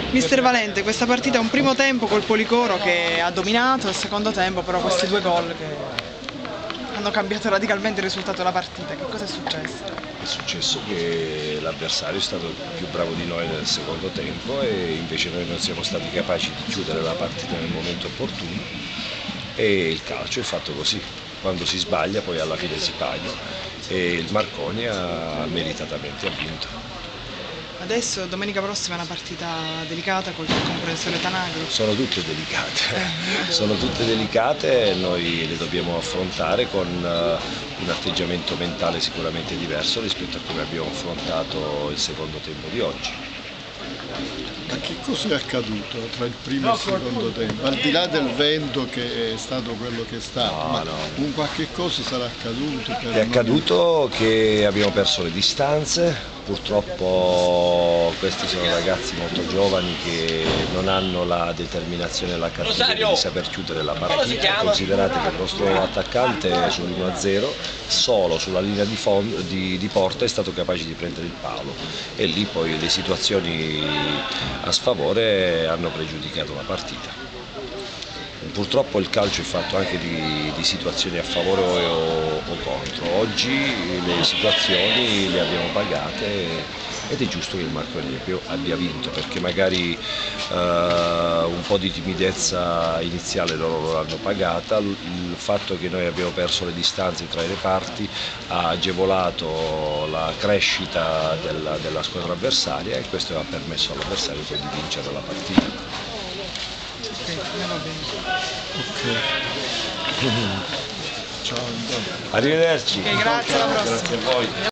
Mister Valente, questa partita è un primo tempo col Policoro che ha dominato, il secondo tempo però questi due gol che hanno cambiato radicalmente il risultato della partita. Che cosa è successo? È successo che l'avversario è stato più bravo di noi nel secondo tempo e invece noi non siamo stati capaci di chiudere la partita nel momento opportuno, e il calcio è fatto così, quando si sbaglia poi alla fine si paga, e il Marconi ha meritatamente vinto. Adesso domenica prossima è una partita delicata col comprensore Tanagro. Sono tutte delicate, e noi le dobbiamo affrontare con un atteggiamento mentale sicuramente diverso rispetto a come abbiamo affrontato il secondo tempo di oggi. Ma che cosa è accaduto tra il primo e il secondo tempo? Al di là del vento che è stato quello che è stato, un qualche cosa sarà accaduto? È accaduto che abbiamo perso le distanze, purtroppo questi sono ragazzi molto giovani che non hanno la determinazione e la cattiveria di saper chiudere la partita. Considerate che il nostro attaccante sull'1-0 solo sulla linea di porta è stato capace di prendere il palo, e lì poi le situazioni a sfavore hanno pregiudicato la partita. Purtroppo il calcio è fatto anche di situazioni a favore o contro. Oggi le situazioni le abbiamo pagate ed è giusto che il Marconi abbia vinto, perché magari un po' di timidezza iniziale loro l'hanno pagata. Il fatto che noi abbiamo perso le distanze tra i reparti ha agevolato la crescita della squadra avversaria, e questo ha permesso all'avversario poi di vincere la partita. Va bene. Ok. Ciao. Arrivederci. Grazie, alla prossima. Grazie a voi.